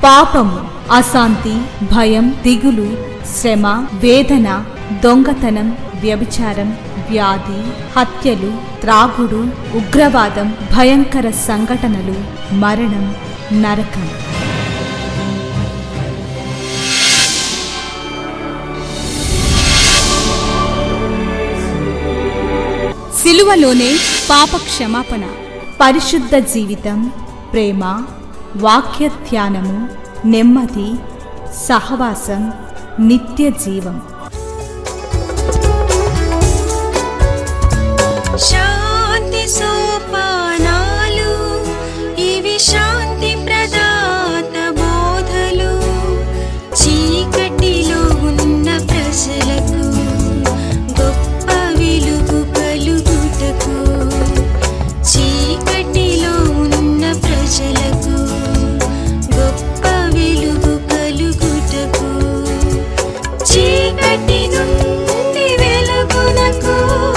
పాపము, అశాంతి, భయం, దిగులు, శ్రమ, వేదన, దొంగతనం, వ్యభిచారం, వ్యాధి, హత్యలు, త్రాగుడు, ఉగ్రవాదం, భయంకర సంఘటనలు, మరణం, నరకం. సిలువలోనే పాప క్షమాపణ, పరిశుద్ధ జీవితం, ప్రేమ, వాక్య ధ్యానము, నెమ్మది, సహవాసం, నిత్య జీవం. శాంతి సోపానాలు, ఇవి శాంతి ప్రదాత బోధలు. చీకటిలో ఉన్న ప్రజలకు గొప్ప వెలుగు కలుగుటకు, చీకటిలో ఉన్న ప్రజలకు గొప్ప వెలుగు కలుగుటకు, చీకటి నుండి వెలుగునకు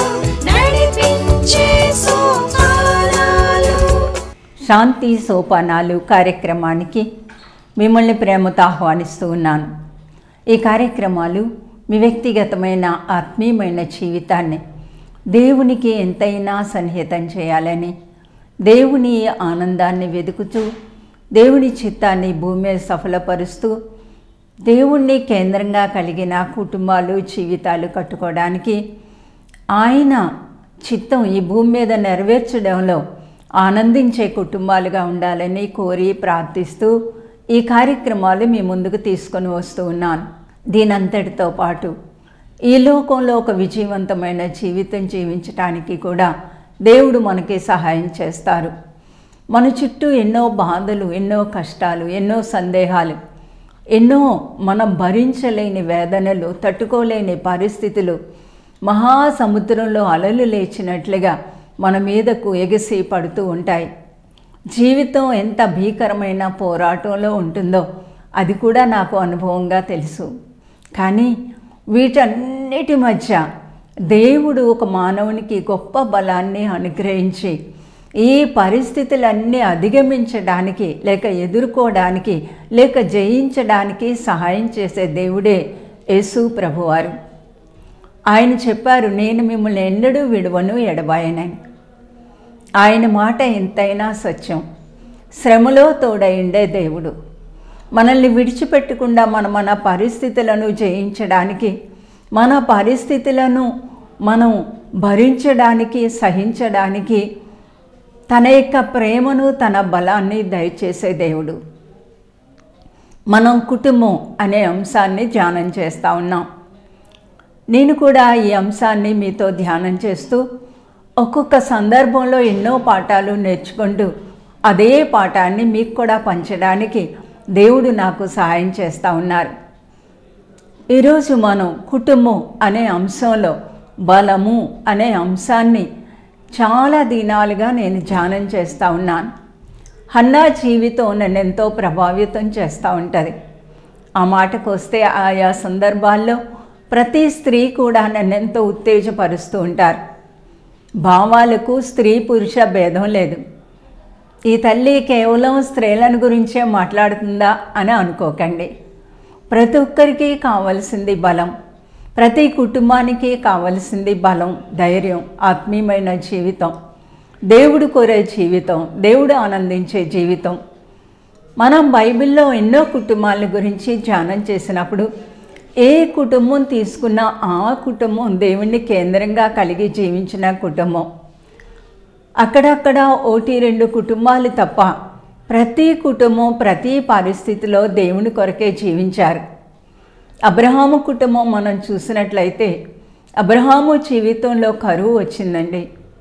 నడిపించే సోపానాలు. శాంతి సోపానాలు కార్యక్రమానికి మిమ్మల్ని ప్రేమతో ఆహ్వానిస్తూ ఉన్నాను. ఈ కార్యక్రమాలు మీ వ్యక్తిగతమైన ఆత్మీయమైన జీవితాన్ని దేవునికి ఎంతైనా సన్నిహితం చేయాలని, దేవుని ఆనందాన్ని వెతుకుతూ, దేవుని చిత్తాన్ని భూమి మీద సఫలపరుస్తూ, దేవుణ్ణి కేంద్రంగా కలిగిన కుటుంబాలు, జీవితాలు కట్టుకోవడానికి, ఆయన చిత్తం ఈ భూమి మీద నెరవేర్చడంలో ఆనందించే కుటుంబాలుగా ఉండాలని కోరి ప్రార్థిస్తూ ఈ కార్యక్రమాలు మీ ముందుకు తీసుకొని వస్తూ ఉన్నాను. దీనంతటితో పాటు ఈ లోకంలో ఒక విజయవంతమైన జీవితం జీవించటానికి కూడా దేవుడు మనకి సహాయం చేస్తారు. మన చుట్టూ ఎన్నో బాధలు, ఎన్నో కష్టాలు, ఎన్నో సందేహాలు, ఎన్నో మనం భరించలేని వేదనలు, తట్టుకోలేని పరిస్థితులు, మహాసముద్రంలో అలలు లేచినట్లుగా మన మీదకు ఎగసి పడుతూ ఉంటాయి. జీవితం ఎంత భీకరమైన పోరాటంలో ఉంటుందో అది కూడా నాకు అనుభవంగా తెలుసు. కానీ వీటన్నిటి మధ్య దేవుడు ఒక మానవునికి గొప్ప బలాన్ని అనుగ్రహించి ఈ పరిస్థితులన్నీ అధిగమించడానికి, లేక ఎదుర్కోవడానికి, లేక జయించడానికి సహాయం చేసే దేవుడే యేసు ప్రభువారు. ఆయన చెప్పారు, నేను మిమ్మల్ని ఎన్నడూ విడువను, ఎడబాయనని. ఆయన మాట ఎంతైనా సత్యం. శ్రమలో తోడైండే దేవుడు మనల్ని విడిచిపెట్టకుండా మన పరిస్థితులను జయించడానికి, మన పరిస్థితులను మనం భరించడానికి, సహించడానికి తన యొక్క ప్రేమను, తన బలాన్ని దయచేసే దేవుడు. మనం కుటుంబం అనే అంశాన్ని ధ్యానం చేస్తూ ఉన్నాం. నేను కూడా ఈ అంశాన్ని మీతో ధ్యానం చేస్తూ ఒక్కొక్క సందర్భంలో ఎన్నో పాఠాలు నేర్చుకుంటూ అదే పాఠాన్ని మీకు కూడా పంచడానికి దేవుడు నాకు సహాయం చేస్తూ ఉన్నారు. ఈరోజు మనం కుటుంబం అనే అంశంలో బలము అనే అంశాన్ని చాలా దినాలుగా నేను ధ్యానం చేస్తూ ఉన్నాను. హన్నా జీవితం నన్ను ఎంతో ప్రభావితం చేస్తూ ఉంటుంది. ఆ మాటకు వస్తే ఆయా సందర్భాల్లో ప్రతి స్త్రీ కూడా నన్ను ఎంతో ఉత్తేజపరుస్తూ ఉంటారు. భావాలకు స్త్రీ పురుష భేదం లేదు. ఈ తల్లి కేవలం స్త్రీలను గురించే మాట్లాడుతుందా అని అనుకోకండి. ప్రతి ఒక్కరికి కావలసింది బలం, ప్రతి కుటుంబానికి కావలసింది బలం, ధైర్యం, ఆత్మీయమైన జీవితం, దేవుడు కోరే జీవితం, దేవుడు ఆనందించే జీవితం. మనం బైబిల్లో ఎన్నో కుటుంబాల గురించి ధ్యానం చేసినప్పుడు ఏ కుటుంబం తీసుకున్నా ఆ కుటుంబం దేవుణ్ణి కేంద్రంగా కలిగి జీవించిన కుటుంబం. అక్కడక్కడ 1-2 కుటుంబాలు తప్ప ప్రతి కుటుంబం ప్రతి పరిస్థితిలో దేవుని కొరకే జీవించారు. అబ్రహాము కుటుంబం మనం చూసినట్లయితే అబ్రహాము జీవితంలో కరువు వచ్చిందండి.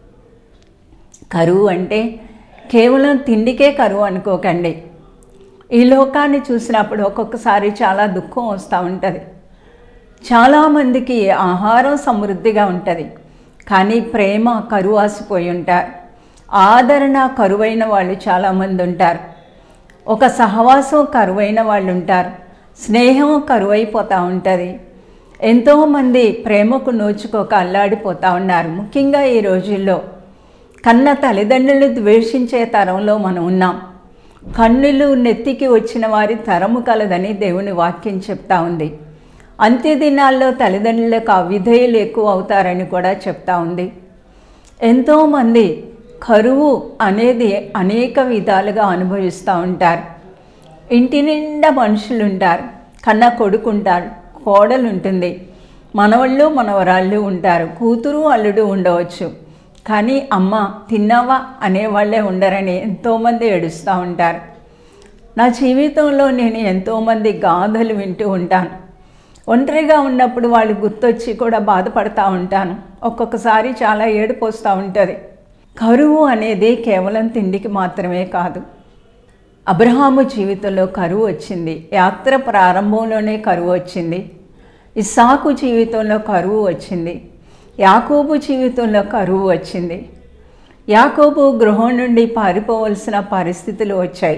కరువు అంటే కేవలం తిండికే కరువు అనుకోకండి. ఈ లోకాన్ని చూసినప్పుడు ఒక్కొక్కసారి చాలా దుఃఖం వస్తూ ఉంటుంది. చాలామందికి ఆహారం సమృద్ధిగా ఉంటుంది, కానీ ప్రేమ కరువాసిపోయి ఉంటారు. ఆదరణ కరువైన వాళ్ళు చాలామంది ఉంటారు. ఒక సహవాసం కరువైన వాళ్ళు ఉంటారు. స్నేహం కరువైపోతూ ఉంటుంది. ఎంతోమంది ప్రేమకు నోచుకోక అల్లాడిపోతూ ఉన్నారు. ముఖ్యంగా ఈ రోజుల్లో కన్న తల్లిదండ్రులు ద్వేషించే తరంలో మనం ఉన్నాం. కన్నులు నెత్తికి వచ్చిన వారి తరము కలదని దేవుని వాక్యం చెప్తా ఉంది. అంత్యదినాల్లో తల్లిదండ్రులకు అవిధేయులు ఎక్కువ అవుతారని కూడా చెప్తా ఉంది. ఎంతోమంది కరువు అనేది అనేక విధాలుగా అనుభవిస్తూ ఉంటారు. ఇంటి నిండా మనుషులు ఉంటారు, కన్న కొడుకు ఉంటారు, కోడలు ఉంటుంది, మనవళ్ళు మనవరాళ్ళు ఉంటారు, కూతురు అల్లుడు ఉండవచ్చు. కానీ అమ్మ తిన్నావా అనేవాళ్ళే ఉండరని ఎంతోమంది ఏడుస్తూ ఉంటారు. నా జీవితంలో నేను ఎంతోమంది గాథలు వింటూ ఉంటాను. ఒంటరిగా ఉన్నప్పుడు వాళ్ళు గుర్తొచ్చి కూడా బాధపడతా ఉంటాను. ఒక్కొక్కసారి చాలా ఏడుపు వస్తూ ఉంటుంది. కరువు అనేది కేవలం తిండికి మాత్రమే కాదు. అబ్రహాము జీవితంలో కరువు వచ్చింది. యాత్ర ప్రారంభంలోనే కరువు వచ్చింది. ఇస్సాకు జీవితంలో కరువు వచ్చింది. యాకోబు జీవితంలో కరువు వచ్చింది. యాకోబు గృహం నుండి పారిపోవలసిన పరిస్థితులు వచ్చాయి.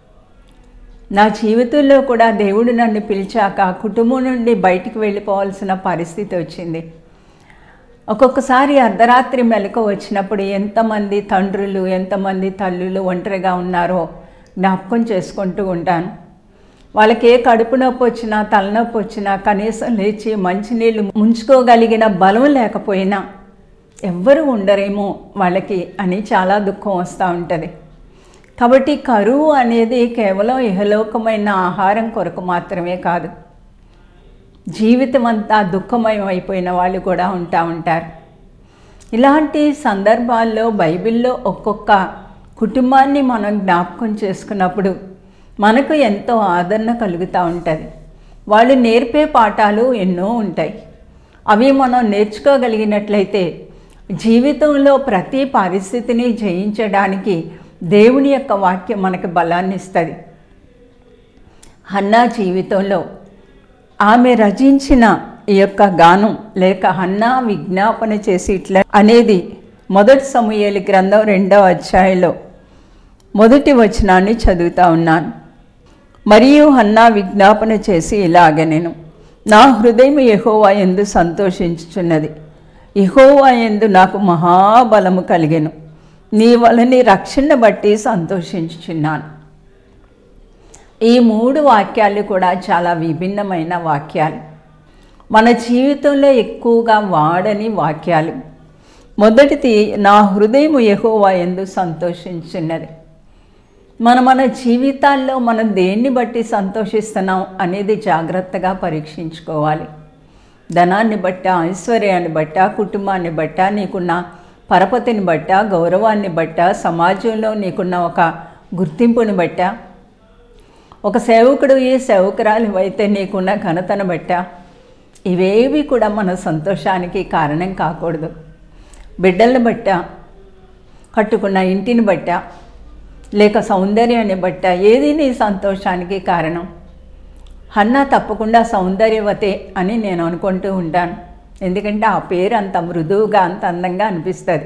నా జీవితంలో కూడా దేవుడు నన్ను పిలిచాక కుటుంబం నుండి బయటికి వెళ్ళిపోవాల్సిన పరిస్థితి వచ్చింది. ఒక్కొక్కసారి అర్ధరాత్రి మెలకు వచ్చినప్పుడు ఎంతమంది తండ్రులు ఎంతమంది తల్లులు ఒంటరిగా ఉన్నారో జ్ఞాపకం చేసుకుంటూ ఉంటాను. వాళ్ళకి ఏ కడుపు నొప్పి వచ్చినా తలనొప్పి వచ్చినా కనీసం లేచి మంచినీళ్ళు ముంచుకోగలిగిన బలం లేకపోయినా ఎవ్వరూ ఉండరేమో వాళ్ళకి అని చాలా దుఃఖం వస్తూ ఉంటుంది. కాబట్టి కరువు అనేది కేవలం ఇహలోకమైన ఆహారం కొరకు మాత్రమే కాదు, జీవితం అంతా దుఃఖమయం అయిపోయిన వాళ్ళు కూడా ఉంటారు. ఇలాంటి సందర్భాల్లో బైబిల్లో ఒక్కొక్క కుటుంబాన్ని మనం జ్ఞాపకం చేసుకున్నప్పుడు మనకు ఎంతో ఆదరణ కలుగుతూ ఉంటుంది. వాళ్ళు నేర్పే పాఠాలు ఎన్నో ఉంటాయి. అవి మనం నేర్చుకోగలిగినట్లయితే జీవితంలో ప్రతి పరిస్థితిని జయించడానికి దేవుని యొక్క వాక్యం మనకు బలాన్ని ఇస్తుంది. హన్నా జీవితంలో ఆమె రచించిన ఈ యొక్క గానం లేక హన్నా విజ్ఞాపన చేసి ఇట్లా అనేది 1 సమూయేలు గ్రంథం 2వ అధ్యాయంలో 1వ వచనాన్ని చదువుతా ఉన్నాను. మరియు హన్నా విజ్ఞాపన చేసి ఇలాగనెను, నా హృదయం యెహోవా యందు సంతోషించుచున్నది, యెహోవా యందు నాకు మహాబలము కలిగెను, నీ వలని రక్షణ బట్టి సంతోషించుచున్నాను. ఈ 3 వాక్యాలు కూడా చాలా విభిన్నమైన వాక్యాలు, మన జీవితంలో ఎక్కువగా వాడని వాక్యాలు. మొదటిది, నా హృదయం యెహోవా యందు సంతోషించున్నది. మన జీవితాల్లో మనం దేన్ని బట్టి సంతోషిస్తున్నాం అనేది జాగ్రత్తగా పరీక్షించుకోవాలి. ధనాన్ని బట్ట, ఐశ్వర్యాన్ని బట్ట, కుటుంబాన్ని బట్ట, నీకున్న పరపతిని బట్ట, గౌరవాన్ని బట్ట, సమాజంలో నీకున్న ఒక గుర్తింపుని బట్ట, ఒక సేవకుడు ఈ సేవకురాలు అయితే నీకున్న ఘనతను బట్ట, ఇవేవి కూడా మన సంతోషానికి కారణం కాకూడదు. బిడ్డలను బట్ట, కట్టుకున్న ఇంటిని బట్ట, లేక సౌందర్యాన్ని బట్ట ఏది నీ సంతోషానికి కారణం? హన్నా తప్పకుండా సౌందర్యవతే అని నేను అనుకుంటూ ఉంటాను. ఎందుకంటే ఆ పేరు అంత మృదువుగా అంత అందంగా అనిపిస్తుంది.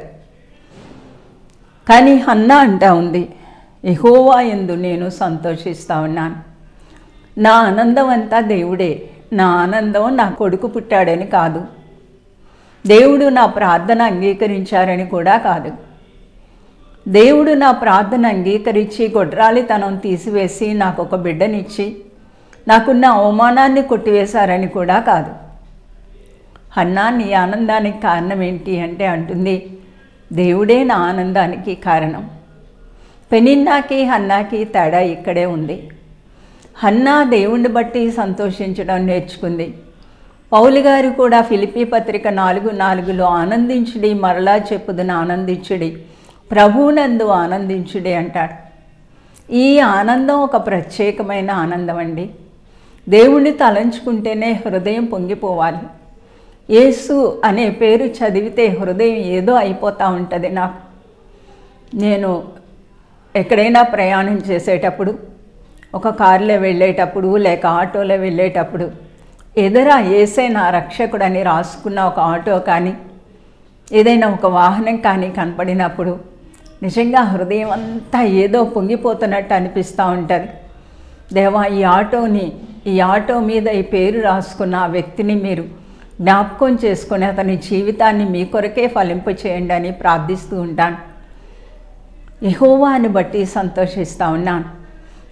కానీ హన్నా అంటా ఉంది, యెహోవా యందు నేను సంతోషిస్తూ ఉన్నాను. నా ఆనందం అంతా దేవుడే. నా ఆనందం నా కొడుకు పుట్టాడని కాదు, దేవుడు నా ప్రార్థన అంగీకరించారని కూడా కాదు, దేవుడు నా ప్రార్థన అంగీకరించి గొడ్రాలితనం తీసివేసి నాకు ఒక బిడ్డనిచ్చి నాకున్న అవమానాన్ని కొట్టివేశారని కూడా కాదు. హన్నా నీ ఆనందానికి కారణం ఏంటి అంటే అంటుంది, దేవుడే నా ఆనందానికి కారణం. పెనిన్నాకి హన్నాకి తేడా ఇక్కడే ఉంది. హన్నా దేవుణ్ణి బట్టి సంతోషించడం నేర్చుకుంది. పౌలు గారు కూడా ఫిలిప్పీ పత్రిక 4:4లో ఆనందించుడి, మరలా చెప్పుదున ఆనందించుడి, ప్రభువునందు ఆనందించుడి అంటాడు. ఈ ఆనందం ఒక ప్రత్యేకమైన ఆనందం అండి. దేవుణ్ణి తలంచుకుంటేనే హృదయం పొంగిపోవాలి. యేసు అనే పేరు చదివితే హృదయం ఏదో అయిపోతూ ఉంటుంది నాకు. నేను ఎక్కడైనా ప్రయాణం చేసేటప్పుడు, ఒక కారులో వెళ్ళేటప్పుడు లేక ఆటోలో వెళ్ళేటప్పుడు ఎదురా యేసే నా రక్షకుడని రాసుకున్న ఒక ఆటో కానీ ఏదైనా ఒక వాహనం కానీ కనపడినప్పుడు నిజంగా హృదయం అంతా ఏదో పొంగిపోతున్నట్టు అనిపిస్తూ ఉంటుంది. దేవా, ఈ ఆటో మీద ఈ పేరు రాసుకున్న ఆ వ్యక్తిని మీరు జ్ఞాపకం చేసుకొని అతని జీవితాన్ని మీ కొరకే ఫలింప చేయండి అని ప్రార్థిస్తూ ఉంటాను. యెహోవాని బట్టి సంతోషిస్తూ ఉన్నాను.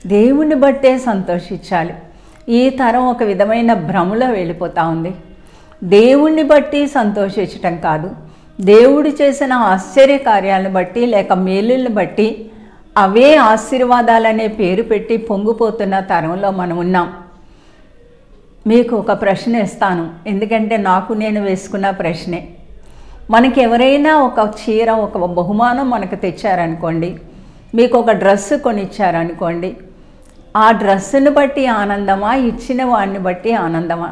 దేవుని బట్టే సంతోషించాలి. ఈ తరం ఒక విధమైన భ్రమలో వెళ్ళిపోతూ ఉంది. దేవుణ్ణి బట్టి సంతోషించటం కాదు, దేవుడు చేసిన ఆశ్చర్య కార్యాలను బట్టి లేక మేలులను బట్టి అవే ఆశీర్వాదాలనే పేరు పెట్టి పొంగిపోతున్న తరంలో మనం ఉన్నాం. మీకు ఒక ప్రశ్న ఇస్తాను, ఎందుకంటే నాకు నేను వేసుకున్న ప్రశ్నే. మనకి ఎవరైనా ఒక చీర, ఒక బహుమానం మనకు తెచ్చారనుకోండి, మీకు ఒక డ్రెస్సు కొనిచ్చారనుకోండి, ఆ డ్రెస్సును బట్టి ఆనందమా, ఇచ్చిన వాడిని బట్టి ఆనందమా?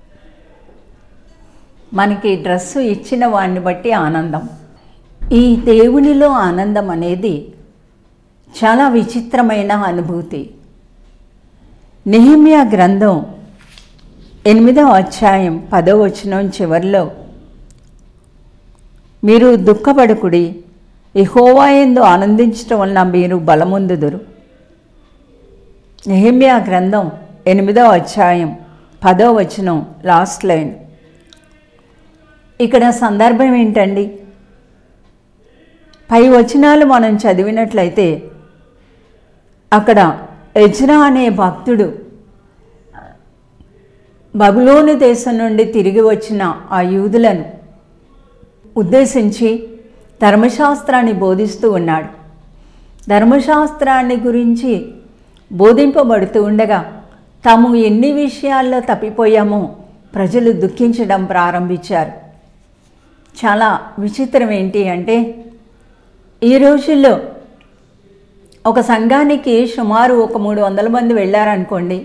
మనకి డ్రెస్సు ఇచ్చిన వాడిని బట్టి ఆనందం. ఈ దేవునిలో ఆనందం అనేది చాలా విచిత్రమైన అనుభూతి. నెహెమ్యా గ్రంథం 8వ అధ్యాయం 10వ వచనం చివరిలో, మీరు దుఃఖపడకుడి, యెహోవా యందు ఆనందించటం వలన మీరు బలమొందుదురు. నెహెమ్యా గ్రంథం 8వ అధ్యాయం 10వ వచనం లాస్ట్ లైన్. ఇక్కడ సందర్భం ఏంటండి? పై వచనాలు మనం చదివినట్లయితే అక్కడ ఎజ్రా అనే భక్తుడు బబులోను దేశం నుండి తిరిగి వచ్చిన ఆ యూదులను ఉద్దేశించి ధర్మశాస్త్రాన్ని బోధిస్తూ ఉన్నాడు. ధర్మశాస్త్రాన్ని గురించి బోధింపబడుతూ ఉండగా తాము ఎన్ని విషయాల్లో తప్పిపోయామో ప్రజలు దుఃఖించడం ప్రారంభించారు. చాలా విచిత్రం ఏంటి అంటే, ఈ రోజుల్లో ఒక సంఘానికి సుమారు ఒక 300 మంది వెళ్ళారనుకోండి,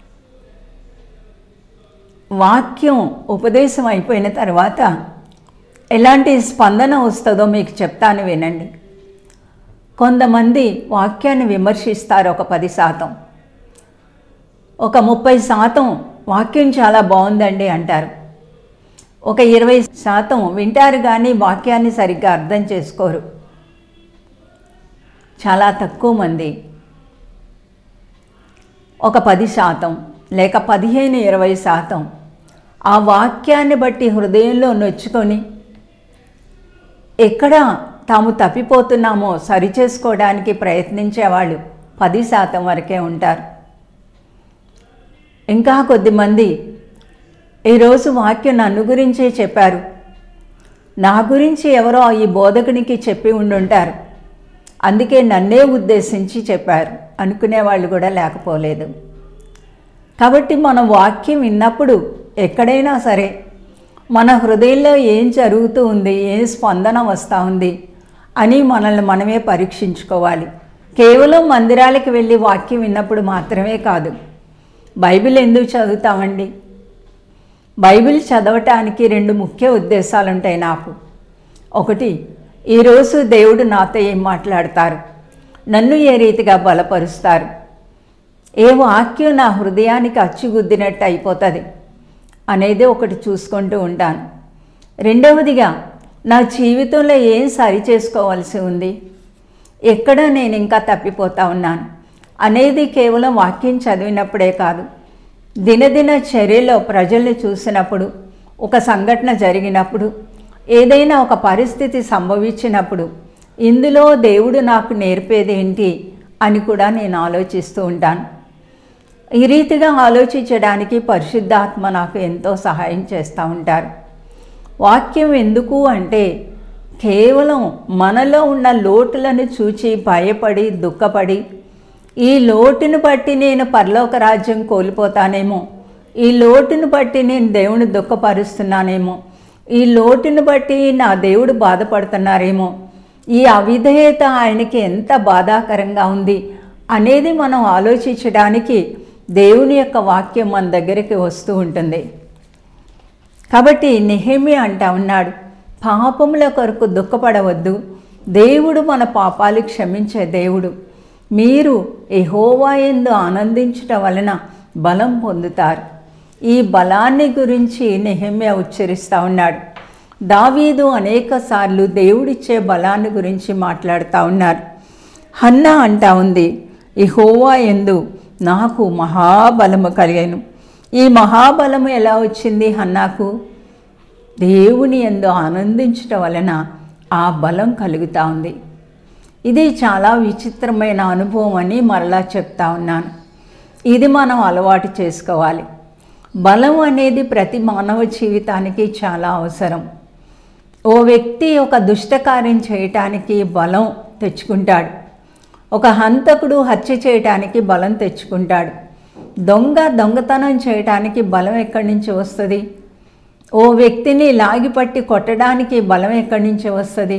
వాక్యం ఉపదేశం అయిపోయిన తర్వాత ఎలాంటి స్పందన వస్తుందో మీకు చెప్తాను, వినండి. కొంతమంది వాక్యాన్ని విమర్శిస్తారు, ఒక 10%. ఒక 30% వాక్యం చాలా బాగుందండి అంటారు. ఒక 20% వింటారు కానీ వాక్యాన్ని సరిగ్గా అర్థం చేసుకోరు. చాలా తక్కువ మంది ఒక 10% లేక 15-20% ఆ వాక్యాన్ని బట్టి హృదయంలో నొచ్చుకొని ఎక్కడ తాము తప్పిపోతున్నామో సరిచేసుకోవడానికి ప్రయత్నించేవాళ్ళు 10% వరకే ఉంటారు. ఇంకా కొద్దిమంది ఈరోజు వాక్యం నన్ను గురించే చెప్పారు, నా గురించి ఎవరో ఈ బోధకునికి చెప్పి ఉండుంటారు, అందుకే నన్నే ఉద్దేశించి చెప్పారు అనుకునేవాళ్ళు కూడా లేకపోలేదు. కాబట్టి మన వాక్యం విన్నప్పుడు ఎక్కడైనా సరే మన హృదయంలో ఏం జరుగుతూ ఉంది, ఏం స్పందన వస్తూ ఉంది అని మనల్ని మనమే పరీక్షించుకోవాలి. కేవలం మందిరాలకు వెళ్ళి వాక్యం విన్నప్పుడు మాత్రమే కాదు. బైబిల్ ఎందుకు చదువుతామండి? బైబిల్ చదవటానికి 2 ముఖ్య ఉద్దేశాలు ఉంటాయి నాకు. ఒకటి, ఈరోజు దేవుడు నాతో ఏం మాట్లాడతారు, నన్ను ఏ రీతిగా బలపరుస్తారు, ఏ వాక్యం నా హృదయానికి అచ్చుగుద్దినట్టు అయిపోతుంది అనేది ఒకటి చూసుకుంటూ ఉంటాను. రెండవదిగా, నా జీవితంలో ఏం సరి చేసుకోవాల్సి ఉంది, ఎక్కడ నేను ఇంకా తప్పిపోతా ఉన్నాను అనేది కేవలం వాక్యం చదివినప్పుడే కాదు, దినదిన చర్యలో ప్రజల్ని చూసినప్పుడు, ఒక సంఘటన జరిగినప్పుడు, ఏదైనా ఒక పరిస్థితి సంభవించినప్పుడు ఇందులో దేవుడు నాకు నేర్పేది ఏంటి అని కూడా నేను ఆలోచిస్తూ ఉంటాను. ఈ రీతిగా ఆలోచించడానికి పరిశుద్ధాత్మ నాకు ఎంతో సహాయం చేస్తూ ఉంటారు. వాక్యం ఎందుకు అంటే, కేవలం మనలో ఉన్న లోటులను చూచి భయపడి దుఃఖపడి, ఈ లోటును బట్టి నేను పరలోక రాజ్యం కోల్పోతానేమో, ఈ లోటును బట్టి నేను దేవుని దుఃఖపరుస్తున్నానేమో, ఈ లోటును బట్టి నా దేవుడు బాధపడుతున్నారేమో, ఈ అవిధేయత ఆయనకి ఎంత బాధాకరంగా ఉంది అనేది మనం ఆలోచించడానికి దేవుని యొక్క వాక్యం మన దగ్గరికి వస్తూ ఉంటుంది. కాబట్టి నెహెమ్యా అంటా ఉన్నాడు, పాపముల కొరకు దుఃఖపడవద్దు, దేవుడు మన పాపాలు క్షమించే దేవుడు, మీరు యెహోవా యందు ఆనందించటం వలన బలం పొందుతారు. ఈ బలాన్ని గురించి నెహెమ్యా ఉచ్చరిస్తూ ఉన్నాడు. దావీదు అనేకసార్లు దేవుడిచ్చే బలాన్ని గురించి మాట్లాడుతూ ఉన్నారు. హన్నా అంటా ఉంది, యెహోవా యందు నాకు మహాబలము కలిగెను. ఈ మహాబలము ఎలా వచ్చింది హన్నాకు? దేవుని యందు ఆనందించటం వలన ఆ బలం కలుగుతూ ఉంది. ఇది చాలా విచిత్రమైన అనుభవం అని మరలా చెప్తా ఉన్నాను. ఇది మనం అలవాటు చేసుకోవాలి. బలం అనేది ప్రతి మానవ జీవితానికి చాలా అవసరం. ఓ వ్యక్తి ఒక దుష్టకార్యం చేయటానికి బలం తెచ్చుకుంటాడు. ఒక హంతకుడు హత్య చేయటానికి బలం తెచ్చుకుంటాడు. దొంగతనం చేయటానికి బలం ఎక్కడి నుంచి వస్తుంది? ఓ వ్యక్తిని లాగిపట్టి కొట్టడానికి బలం ఎక్కడి నుంచి వస్తుంది?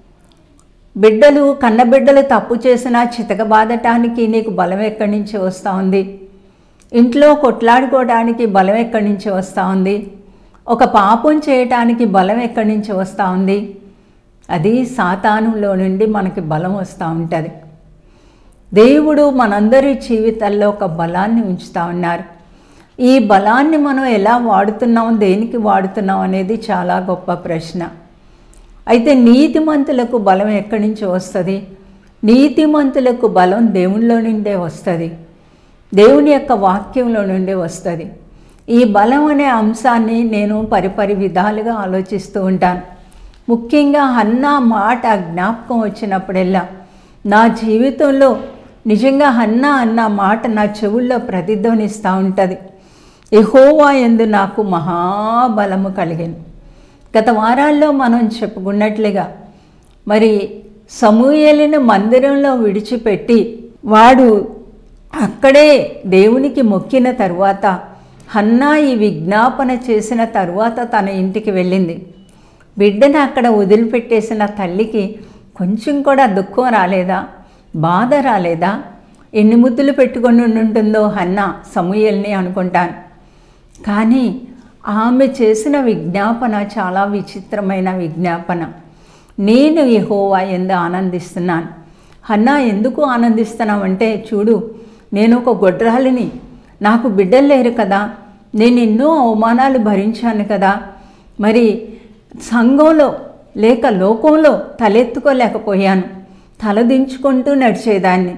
కన్నబిడ్డలు తప్పు చేసినా చితకబాదటానికి నీకు బలం ఎక్కడి నుంచి వస్తూ ఉంది? ఇంట్లో కొట్లాడుకోవడానికి బలం ఎక్కడి నుంచి వస్తూ ఉంది? ఒక పాపం చేయటానికి బలం ఎక్కడి నుంచి వస్తూ ఉంది? అది సాతానులో నుండి మనకి బలం వస్తూ ఉంటుంది. దేవుడు మనందరి జీవితాల్లో ఒక బలాన్ని ఉంచుతూ ఉన్నారు. ఈ బలాన్ని మనం ఎలా వాడుతున్నాం, దేనికి వాడుతున్నాం అనేది చాలా గొప్ప ప్రశ్న. అయితే నీతిమంతులకు బలం ఎక్కడి నుంచి వస్తుంది? నీతిమంతులకు బలం దేవునిలో నుండే వస్తుంది, దేవుని యొక్క వాక్యంలో నుండి వస్తుంది. ఈ బలం అనే అంశాన్ని నేను పరిపరి విధాలుగా ఆలోచిస్తూ ఉంటాను. ముఖ్యంగా హన్నా మాట జ్ఞాపకం వచ్చినప్పుడల్లా నా జీవితంలో నిజంగా హన్నా అన్న మాట నా చెవుల్లో ప్రతిధ్వనిస్తూ ఉంటుంది. యెహోవా యందు నాకు మహాబలము కలిగెను. గత వారాల్లో మనం చెప్పుకున్నట్లుగా మరి సమూయేలును మందిరంలో విడిచిపెట్టి వాడు అక్కడే దేవునికి మొక్కిన తరువాత హన్నా ఈ విజ్ఞాపన చేసిన తరువాత తన ఇంటికి వెళ్ళింది. బిడ్డను అక్కడ వదిలిపెట్టేసిన తల్లికి కొంచెం కూడా దుఃఖం రాలేదా, బాధ రాలేదా? ఎన్ని ముద్దులు పెట్టుకొని ఉంటుందో హన్నా సమూయేలుని అనుకుంటాను. కానీ ఆమె చేసిన విజ్ఞాపన చాలా విచిత్రమైన విజ్ఞాపన. నేను యెహోవా యందు ఆనందిస్తున్నాను. హన్నా ఎందుకు ఆనందిస్తున్నామంటే, చూడు నేను ఒక గొడ్రాలిని, నాకు బిడ్డలు లేరు కదా, నేను ఎన్నో అవమానాలు భరించాను కదా, మరి సంఘంలో లేక లోకంలో తలెత్తుకోలేకపోయాను, తలదించుకుంటూ నడిచేదాన్ని.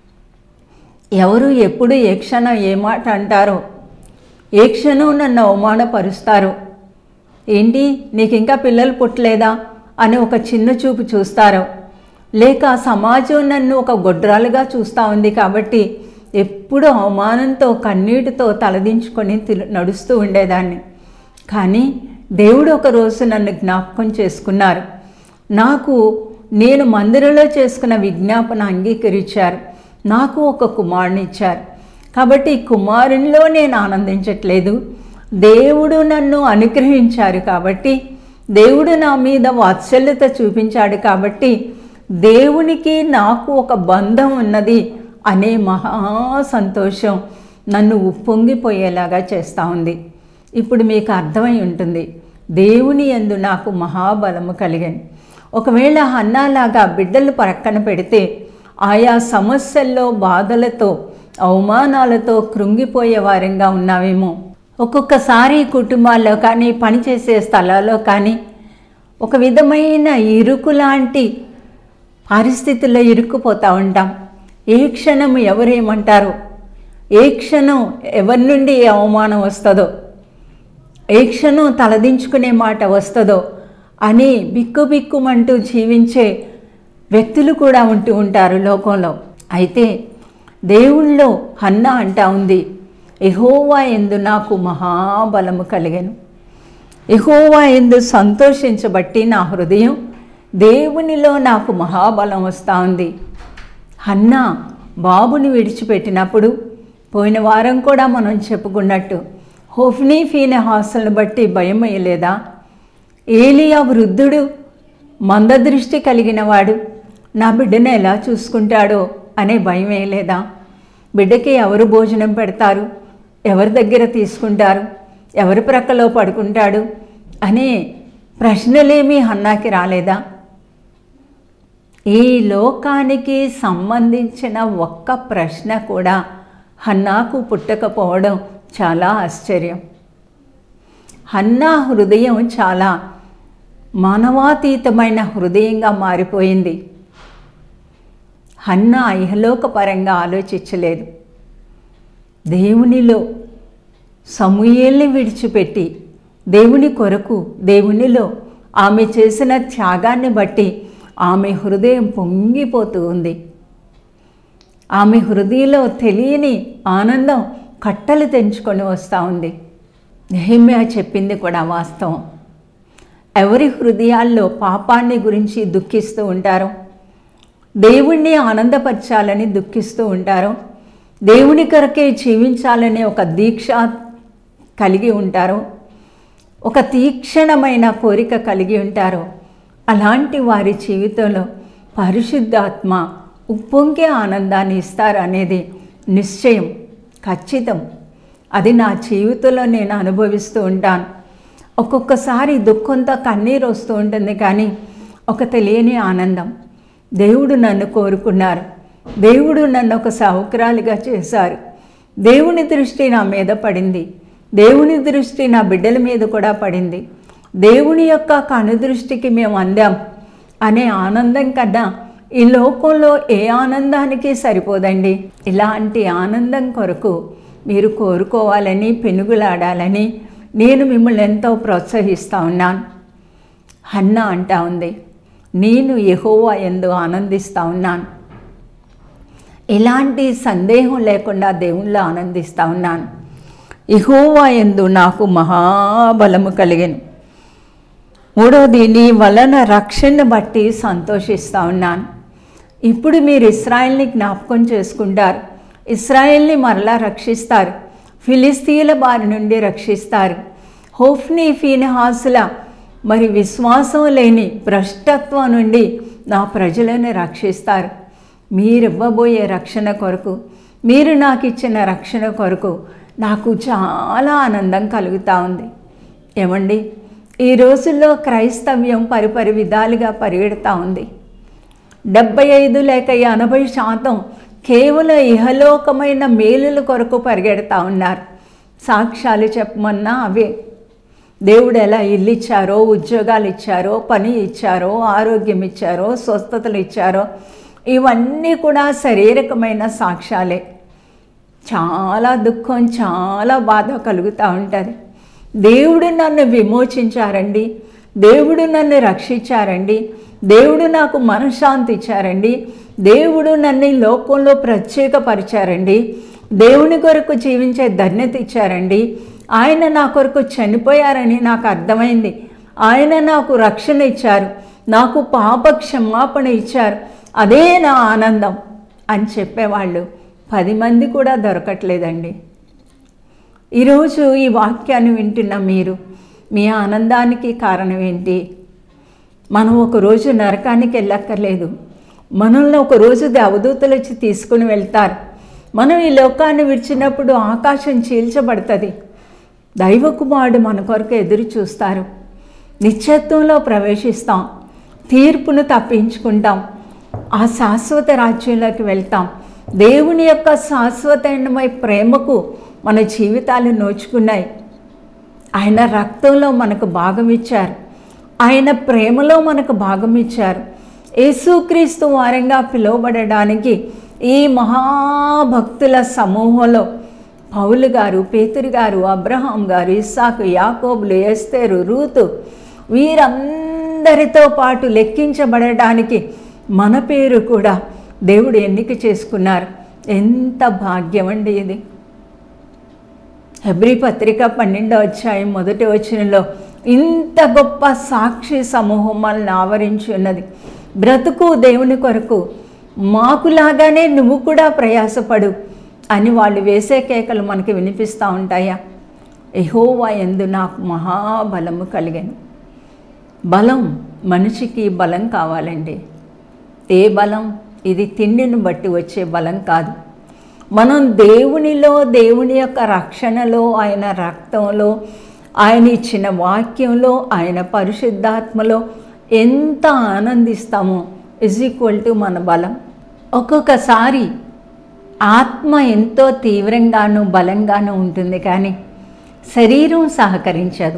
ఎవరు ఎప్పుడు ఏ క్షణం ఏ మాట అంటారో, ఏ క్షణం నన్ను అవమానపరుస్తారో, ఏంటి నీకు ఇంకా పిల్లలు పుట్టలేదా అని ఒక చిన్న చూపు చూస్తారో, లేక సమాజం నన్ను ఒక గొడ్రాలుగా చూస్తూ ఉంది కాబట్టి ఎప్పుడు అవమానంతో కన్నీటితో తలదించుకొని నడుస్తూ ఉండేదాన్ని. కానీ దేవుడు ఒకరోజు నన్ను జ్ఞాపకం చేసుకున్నారు. నేను మందిరంలో చేసుకున్న విజ్ఞాపన అంగీకరించారు. నాకు ఒక కుమారుని ఇచ్చారు. కాబట్టి కుమారునిలో నేను ఆనందించట్లేదు, దేవుడు నన్ను అనుగ్రహించారు కాబట్టి, దేవుడు నా మీద వాత్సల్యత చూపించాడు కాబట్టి, దేవునికి నాకు ఒక బంధం ఉన్నది అనే మహా సంతోషం నన్ను ఉప్పొంగిపోయేలాగా చేస్తూ ఉంది. ఇప్పుడు మీకు అర్థమై ఉంటుంది, దేవుని యందు నాకు మహాబలము కలిగాను. ఒకవేళ హన్నాలాగా బిడ్డలు పక్కన పెడితే ఆయా సమస్యల్లో బాధలతో అవమానాలతో కృంగిపోయే వారంగా ఉన్నామేమో. ఒక్కొక్కసారి కుటుంబాల్లో కానీ పనిచేసే స్థలాల్లో కానీ ఒక విధమైన ఇరుకు లాంటి పరిస్థితుల్లో ఇరుక్కుపోతూ ఉంటాం. ఏ క్షణం ఎవరేమంటారో, ఏ క్షణం ఎవరి నుండి ఏ అవమానం వస్తుందో, ఏ క్షణం తలదించుకునే మాట వస్తుందో అని బిక్కుబిక్కుమంటూ జీవించే వ్యక్తులు కూడా ఉంటూ ఉంటారు లోకంలో. అయితే దేవుళ్ళో హన్నా అంటా ఉంది, యెహోవా యందు నాకు మహాబలము కలిగెను. యెహోవా యందు సంతోషించబట్టి నా హృదయం దేవునిలో నాకు మహాబలం వస్తూ ఉంది. హన్నా బాబుని విడిచిపెట్టినప్పుడు పోయిన వారం కూడా మనం చెప్పుకున్నట్టు హోఫ్నీ ఫీనెహాసులను బట్టి భయం వేయలేదా? ఏలియా వృద్ధుడు మందదృష్టి కలిగిన వాడు నా బిడ్డను ఎలా చూసుకుంటాడో అనే భయం వేయలేదా? బిడ్డకి ఎవరు భోజనం పెడతారు, ఎవరి దగ్గర తీసుకుంటారు, ఎవరి ప్రక్కలో పడుకుంటాడు అనే ప్రశ్నలేమీ హన్నాకి రాలేదా? ఈ లోకానికి సంబంధించిన ఒక్క ప్రశ్న కూడా హన్నాకు పుట్టకపోవడం చాలా ఆశ్చర్యం. హన్నా హృదయం చాలా మానవాతీతమైన హృదయంగా మారిపోయింది. హన్నా ఇహలోకపరంగా ఆలోచించలేదు. దేవునిలో సమూయేలుని విడిచిపెట్టి దేవుని కొరకు దేవునిలో ఆమె చేసిన త్యాగాన్ని బట్టి ఆమె హృదయం పొంగిపోతూ ఉంది. ఆమె హృదయంలో తెలియని ఆనందం కట్టలు తెంచుకొని వస్తూ ఉంది. నెహెమ్యా చెప్పింది కూడా వాస్తవం. ఎవరి హృదయాల్లో పాపాన్ని గురించి దుఃఖిస్తూ ఉంటారో, దేవుణ్ణి ఆనందపరచాలని దుఃఖిస్తూ ఉంటారో, దేవుని కొరకే జీవించాలనే ఒక దీక్ష కలిగి ఉంటారో, ఒక తీక్షణమైన కోరిక కలిగి ఉంటారో, అలాంటి వారి జీవితంలో పరిశుద్ధాత్మ ఉప్పొంగే ఆనందాన్ని ఇస్తారు అనేది నిశ్చయం, ఖచ్చితం. అది నా జీవితంలో నేను అనుభవిస్తూ ఉంటాను. ఒక్కొక్కసారి దుఃఖంతో కన్నీరు వస్తూ ఉంటుంది, కానీ ఒక తెలియని ఆనందం. దేవుడు నన్ను కోరుకున్నారు, దేవుడు నన్ను ఒక సౌకర్యాలుగా చేశారు, దేవుని దృష్టి నా మీద పడింది, దేవుని దృష్టి నా బిడ్డల మీద కూడా పడింది, దేవుని యొక్క కనుదృష్టికి మేము అందాం అనే ఆనందం కన్నా ఈ లోకంలో ఏ ఆనందానికి సరిపోదండి. ఇలాంటి ఆనందం కొరకు మీరు కోరుకోవాలని, పెనుగులాడాలని నేను మిమ్మల్ని ఎంతో ప్రోత్సహిస్తూ ఉన్నాను. హన్నా అంటా ఉంది, నేను యెహోవా యందు ఆనందిస్తూ ఉన్నాను. ఎలాంటి సందేహం లేకుండా దేవుళ్ళో ఆనందిస్తూ ఉన్నాను. యెహోవా యందు నాకు మహాబలము కలిగెను. మూడవది, నీ వలన రక్షణ బట్టి సంతోషిస్తూ ఉన్నాను. ఇప్పుడు మీరు ఇశ్రాయేల్ని జ్ఞాపకం చేసుకుంటారు, ఇశ్రాయేల్ని మరలా రక్షిస్తారు, ఫిలిస్తీన్ల బారి నుండి రక్షిస్తారు. హోఫ్నీ ఫీనెహాసుల మరి విశ్వాసం లేని భ్రష్టత్వం నుండి నా ప్రజలను రక్షిస్తారు. మీరివ్వబోయే రక్షణ కొరకు, మీరు నాకు ఇచ్చిన రక్షణ కొరకు నాకు చాలా ఆనందం కలుగుతూ ఉంది. ఏమండి, ఈ రోజుల్లో క్రైస్తవ్యం పరిపరి విధాలుగా పరిగెడుతూ ఉంది. 75 లేక 80% కేవలం ఇహలోకమైన మేలుల కొరకు పరిగెడతా ఉన్నారు. సాక్ష్యాలు చెప్పమన్నా అవే. దేవుడు ఎలా ఇల్లు ఇచ్చారో, ఉద్యోగాలు ఇచ్చారో, పని ఇచ్చారో, ఆరోగ్యం ఇచ్చారో, స్వస్థతలు ఇచ్చారో, ఇవన్నీ కూడా శారీరకమైన సాక్ష్యాలే. చాలా దుఃఖం, చాలా బాధ కలుగుతూ ఉంటుంది. దేవుడు నన్ను విమోచించారండి, దేవుడు నన్ను రక్షించారండి, దేవుడు నాకు మనశ్శాంతి ఇచ్చారండి, దేవుడు నన్ను ఈ లోకంలో ప్రత్యేకపరిచారండి, దేవుని కొరకు జీవించే ధన్యత ఇచ్చారండి, ఆయన నా కొరకు చనిపోయారని నాకు అర్థమైంది, ఆయన నాకు రక్షణ ఇచ్చారు, నాకు పాప క్షమాపణ ఇచ్చారు, అదే నా ఆనందం అని చెప్పేవాళ్ళు 10 మంది కూడా దొరకట్లేదండి. ఈరోజు ఈ వాక్యాన్ని వింటున్న మీరు, మీ ఆనందానికి కారణం ఏంటి? మనం ఒకరోజు నరకానికి వెళ్ళక్కర్లేదు. మనల్ని ఒకరోజు దేవదూతలు వచ్చి తీసుకుని వెళ్తారు. మనం ఈ లోకాన్ని విడిచినప్పుడు ఆకాశం చీల్చబడుతుంది. దైవకుమారుడు మన కొరకు ఎదురు చూస్తారు. నిత్యత్వంలో ప్రవేశిస్తాం, తీర్పును తప్పించుకుంటాం, ఆ శాశ్వత రాజ్యంలోకి వెళ్తాం. దేవుని యొక్క శాశ్వతమైన ప్రేమకు మన జీవితాలు నోచుకున్నాయి. ఆయన రక్తంలో మనకు భాగం ఇచ్చారు, ఆయన ప్రేమలో మనకు భాగం ఇచ్చారు. యేసుక్రీస్తు వారంగా పిలువబడడానికి ఈ మహాభక్తుల సమూహంలో పౌలు గారు, పేతురు గారు, అబ్రహాం గారు, ఇస్సాకు, యాకోబులు, ఎస్తేరు, రూతు, వీరందరితో పాటు లెక్కించబడడానికి మన పేరు కూడా దేవుడు ఎన్నిక చేసుకున్నారు. ఎంత భాగ్యం అండి ఇది. హెబ్రీ పత్రిక 12వ అధ్యాయం 1వ వచనంలో ఇంత గొప్ప సాక్షి సమూహం మనల్ని ఆవరించి ఉన్నది. బ్రతుకు దేవుని కొరకు, మాకులాగానే నువ్వు కూడా ప్రయాసపడు అని వాళ్ళు వేసే కేకలు మనకి వినిపిస్తూ ఉంటాయా? యెహోవా యందు నాకు మహాబలము కలిగెను. బలం, మనిషికి బలం కావాలండి. ఏ బలం? ఇది తిండిని బట్టి వచ్చే బలం కాదు. మనం దేవునిలో, దేవుని యొక్క రక్షణలో, ఆయన రక్తంలో, ఆయన ఇచ్చిన వాక్యంలో, ఆయన పరిశుద్ధాత్మలో ఎంత ఆనందిస్తామో = మన బలం. ఒక్కొక్కసారి ఆత్మ ఎంతో తీవ్రంగాను బలంగాను ఉంటుంది, కానీ శరీరం సహకరించదు.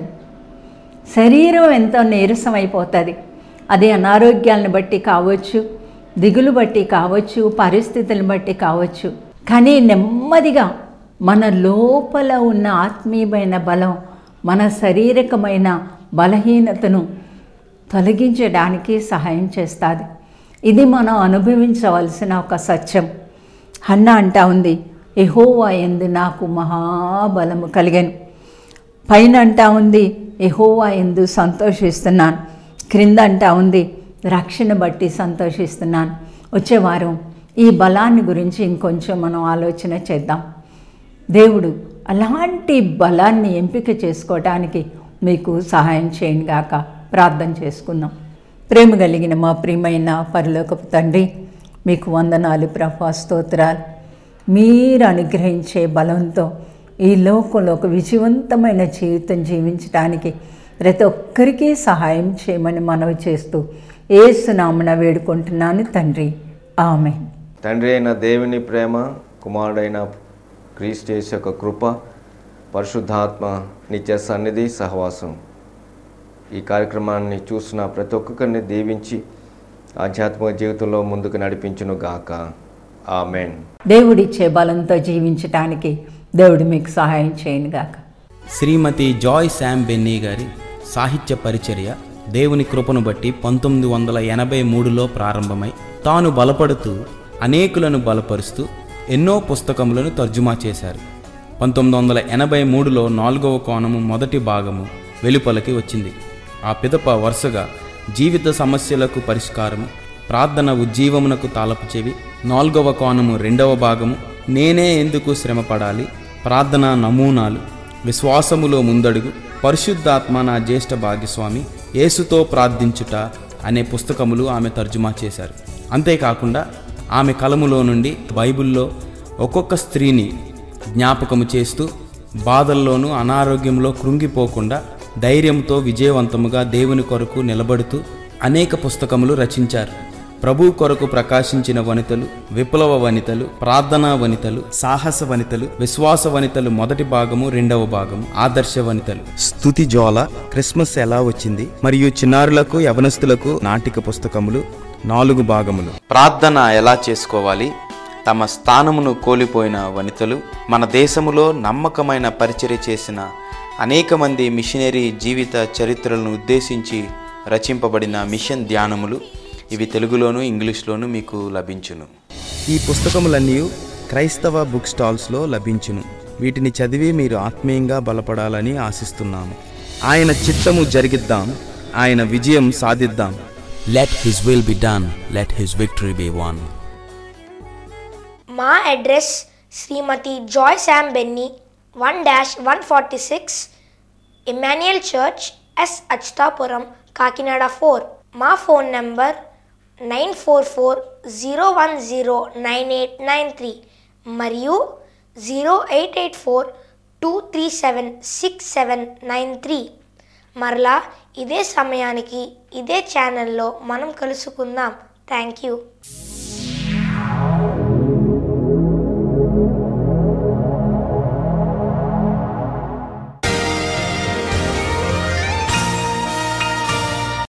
శరీరం ఎంతో నీరసమైపోతుంది. అది అనారోగ్యాలను బట్టి కావచ్చు, దిగులు బట్టి కావచ్చు, పరిస్థితులను బట్టి కావచ్చు. కానీ నెమ్మదిగా మన లోపల ఉన్న ఆత్మీయమైన బలం మన శారీరకమైన బలహీనతను తొలగించడానికి సహాయం చేస్తుంది. ఇది మనం అనుభవించవలసిన ఒక సత్యం. హన్నా అంటా ఉంది, యెహోవా యందు నాకు మహాబలము కలిగెను. పైన అంటా ఉంది, యెహోవా యందు సంతోషిస్తున్నాను. క్రింద అంటా ఉంది, రక్షణ బట్టి సంతోషిస్తున్నాను. వచ్చే వారం ఈ బలాన్ని గురించి ఇంకొంచెం మనం ఆలోచన చేద్దాం. దేవుడు అలాంటి బలాన్ని ఎంపిక చేసుకోవడానికి మీకు సహాయం చేయనుగాక. ప్రార్థన చేసుకుందాం. ప్రేమ కలిగిన మా ప్రియమైన పరలోకపు తండ్రి, మీకు వందనాలు ప్రభా, స్తోత్రాలు. మీరు అనుగ్రహించే బలంతో ఈ లోకంలో ఒక విజయవంతమైన జీవితం జీవించడానికి ప్రతి ఒక్కరికి సహాయం చేయమని మనవి చేస్తూ యేసు నామమున వేడుకుంటున్నాను తండ్రి, ఆమేన్. తండ్రి అయిన దేవుని ప్రేమ, కుమారుడైన క్రీస్తు యేసు యొక్క కృప, పరిశుద్ధాత్మ నిత్య సన్నిధి సహవాసం ఈ కార్యక్రమాన్ని చూసిన ప్రతి ఒక్కరిని దీవించి ఆధ్యాత్మిక జీవితంలో ముందుకు నడిపించును గాక. ఆమేన్. దేవుడిచ్చే బలంతో జీవించటానికి దేవుడు మీకు సహాయం చేయను గాక. శ్రీమతి జాయ్ శామ్ బెన్నీ గారి సాహిత్య పరిచర్య దేవుని కృపను బట్టి 1983లో ప్రారంభమై తాను బలపడుతూ అనేకులను బలపరుస్తూ ఎన్నో పుస్తకములను తర్జుమా చేశారు. 1983లో 4వ కోణము మొదటి భాగము వెలుపలకి వచ్చింది. ఆ పిదప వరుసగా జీవిత సమస్యలకు పరిష్కారము, ప్రార్థన ఉజ్జీవమునకు తాళపు చెవి, 4వ కోణము 2వ భాగము నేనే ఎందుకు శ్రమపడాలి, ప్రార్థనా నమూనాలు, విశ్వాసములో ముందడుగు, పరిశుద్ధాత్మ నా జ్యేష్ఠ భాగ్యస్వామి, యేసుతో ప్రార్థించుట అనే పుస్తకములు ఆమె తర్జుమా చేశారు. అంతేకాకుండా ఆమె కలములో నుండి బైబిల్లో ఒక్కొక్క స్త్రీని జ్ఞాపకము చేస్తూ బాధల్లోనూ అనారోగ్యంలో కృంగిపోకుండా ధైర్యంతో విజయవంతముగా దేవుని కొరకు నిలబడుతూ అనేక పుస్తకములు రచించారు. ప్రభు కొరకు ప్రకాశించిన వనితలు, విప్లవ వనితలు, ప్రార్థనా వనితలు, సాహస వనితలు, విశ్వాస వనితలు మొదటి భాగము, 2వ భాగము, ఆదర్శ వనితలు, స్తుతి జ్వాల, క్రిస్మస్ ఎలా వచ్చింది మరియు చిన్నారులకు యవనస్తులకు నాటిక పుస్తకములు 4 భాగములు, ప్రార్థన ఎలా చేసుకోవాలి, తమ స్థానమును కోల్పోయిన వనితలు, మన దేశములో నమ్మకమైన పరిచర్య చేసిన అనేక మంది మిషనరీ జీవిత చరిత్రలను ఉద్దేశించి రచింపబడిన మిషన్ ధ్యానములు, ఇవి తెలుగులోను ఇంగ్లీష్లోను మీకు లభించును. ఈ పుస్తకములన్నీ క్రైస్తవ బుక్ స్టాల్స్లో లభించును. వీటిని చదివి మీరు ఆత్మీయంగా బలపడాలని ఆశిస్తున్నాము. ఆయన చిత్తము జరిగిద్దాం, ఆయన విజయం సాధిద్దాం. Let his will be done, let his victory be won. మా address Srimati Joy Sam Benny 1-146 Emmanuel church, S Atchutapuram, Kakinada 4. మా ఫోన్ నంబర్ 9440109893 మరియు 0884-237-6793. మరలా ఇదే సమయానికి ఇదే ఛానల్లో మనం కలుసుకుందాం. Thank you.